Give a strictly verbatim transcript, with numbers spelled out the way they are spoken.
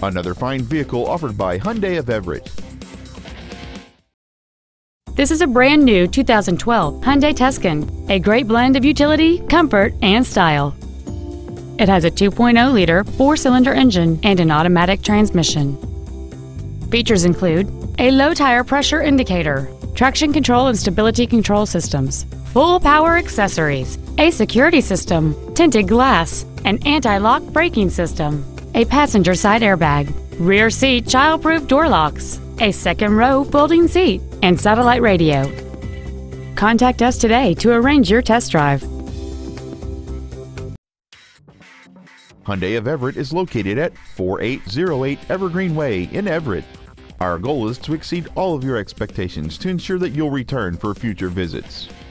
Another fine vehicle offered by Hyundai of Everett. This is a brand new two thousand twelve Hyundai Tucson, a great blend of utility, comfort, and style. It has a two point oh liter four-cylinder engine and an automatic transmission. Features include a low tire pressure indicator, traction control and stability control systems, full power accessories, a security system, tinted glass, an anti-lock braking system, a passenger side airbag, rear seat child-proof door locks, a second row folding seat, and satellite radio. Contact us today to arrange your test drive. Hyundai of Everett is located at forty-eight oh eight Evergreen Way in Everett. Our goal is to exceed all of your expectations to ensure that you'll return for future visits.